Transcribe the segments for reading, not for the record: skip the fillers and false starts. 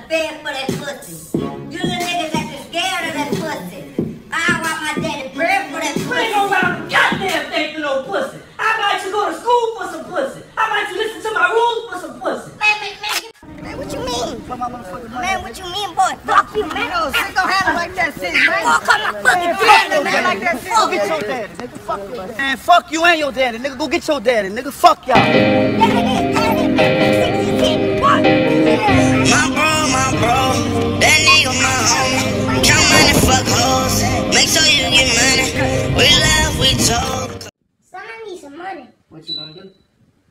bed for that pussy. You little niggas that you scared of that pussy. I want my daddy bread for that pussy. You ain't gonna round a goddamn thing for no pussy. How about you go to school for some pussy? How about you listen to my rules for some pussy? Man, what you mean? Man, what you mean, boy? Fuck you, man. No, shit don't happen like that, sis, man. Fuck on my fucking daddy, man. Like that, sis. Go get your daddy, nigga. Fuck you. Man, fuck you and your daddy, nigga. Go get your daddy, nigga. Fuck y'all. My bro, that nigga my homie. Count money, fuck hoes. Make sure you get money. We laugh, we talk. Son, I need some money. What you gonna do?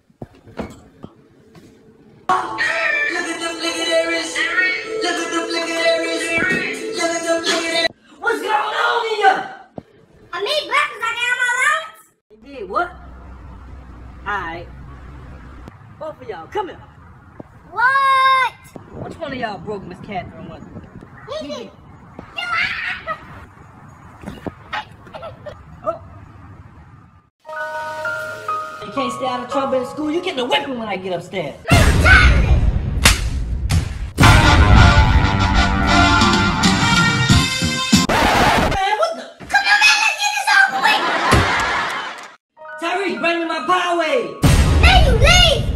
Look at them legendaries. Look at them legendaries. Look at them legendaries. What's going on here? I made breakfast. I got my allowance. You did what? Alright. Both of y'all, come here. What? Which one of y'all broke Miss Catherine one? He did. Oh. You can't stay out of trouble in school. You getting a whipping when I get upstairs. I'm tired of this. Man, what the? Come on, man. Let's get this over with. Tyrese, bring me my power wave. Man, you leave.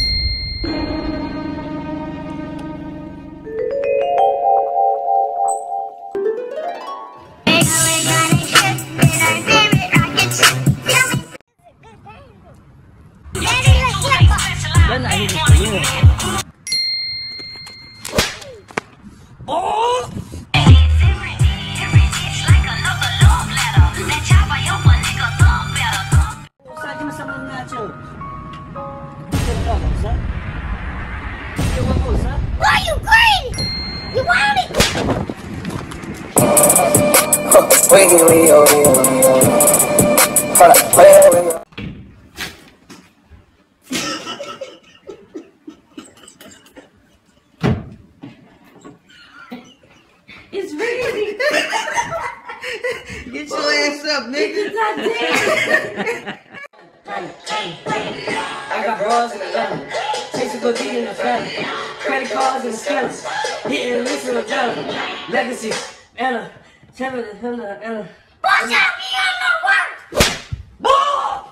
Let's not hit this for real. Oh! Son, give me some of them nachos. Get it up, son. Get one more, son. Why you greedy? You want it? Hold up, wait. It's really. Get your ass up, nigga. I got bras in the family. Chase to go deep in the family. Credit cards in the scanners. Hitting lists in the family. Legacy. Anna. Anna. Watch out, me, I'm not work. Ball!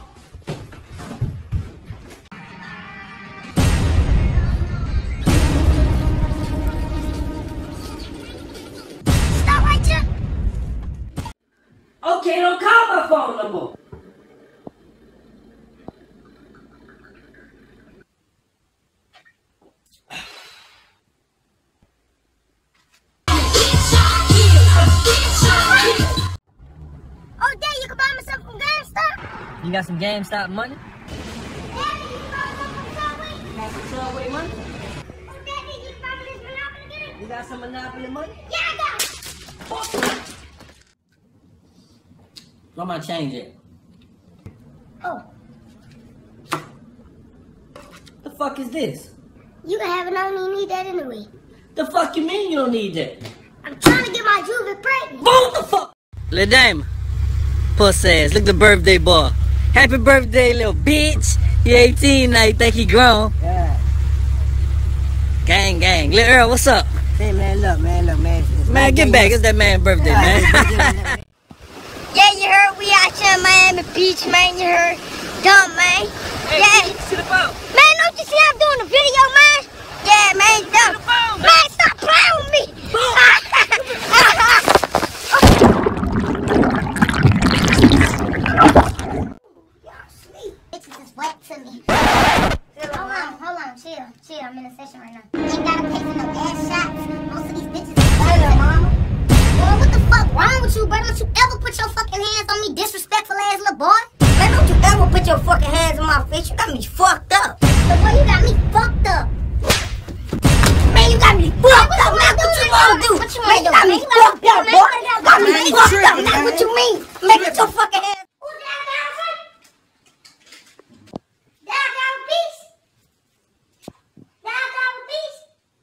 Stop right there. Okay, don't call my phone no more. Oh, Dad, you can buy me something from GameStop? You got some GameStop money? Daddy, you can buy me something from Subway? Got some Subway money? Oh, Daddy, you can buy me this Monopoly game? You got some Monopoly money? Yeah, I got it. I'm gonna change it. Oh, The fuck is this? you can have it. I don't even need that anyway. The fuck you mean you don't need that? I'm trying to get my juvie pregnant. Boom the fuck! Little dame. Puss ass. Look at the birthday boy. Happy birthday, little bitch. He 18 now. You think he grown? Yeah. Gang, gang. Little Earl, what's up? Hey, man, look, man. Man, get back. It's that man's birthday, man. Yeah, you heard we out here in Miami Beach, man. You heard? Dumb, man. Yeah. To the boat. Man, don't you see I'm doing a video, man? Yeah, man. Dumb. Man, stop playing with me. Y'all sleep. Bitches is wet to me. Hold on. Chill. I'm in a session right now. Ain't gotta pay for no ass shots. Most of these bitches is wet, mama. Boy, what the fuck wrong with you, bro? Don't you ever put your fucking hands on me, disrespectful ass little boy? Man, don't you ever put your fucking hands on my face. You got me fucked up. So, boy, you got me fucked up. Man, you got me fucked up. Man, what you gonna do? What you mean? You got me fucked up, boy. You got me fucked up. That's what you mean. Man, get your fucking hands. Who's that, Dad got a piece? Dad got a piece?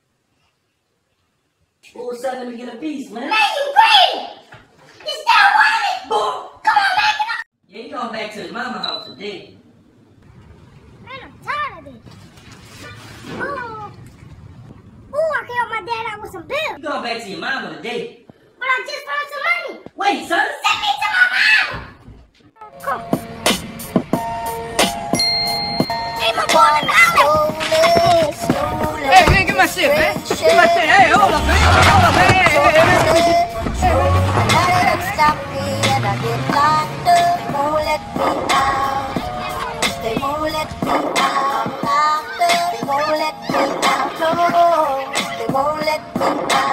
Who was telling me to get a piece, man? Man, you greedy! You still want it? Boom. Come on, man, get up! Yeah, you going back to his mama house today. Man, I'm tired of this. Oh. Ooh, I can help my dad out with some bills. You going back to your mama today. But I just found some money. Wait, son. Send me to my mom. Come. Hey, my boy, Hey, man, get my shit, man. Get my shit. Hey, hold up, man. Hold up, man. Hey. Stop me and I get locked up. They won't let me out. They won't let me out. Locked up. They won't let me out. No, they won't let me out.